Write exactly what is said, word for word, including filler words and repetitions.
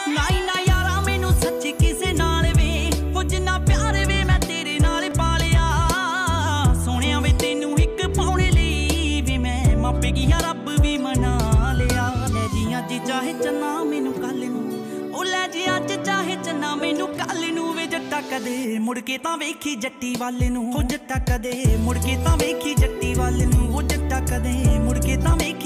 नाई ना यारा मैनू सच्ची किसे नाल वे हो जिन्ना प्यार वे मैं तेरे नाल पालिया सोहणिया वे तेनू इक पाउणे लई वे मैं मापे गया रब भी मना लिया। ले जी अज चाहे चन्ना मैनू कल नू ओ ले जी अज चाहे चन्ना मैनू कल नू वे जट्टा कदे मुड़ के तां वेखी जट्टी वाले नू हो जट्टा कदे मुड़ के तां वेखी जट्टी वाले नू हो जट्टा कदे मुड़ के तां वेखी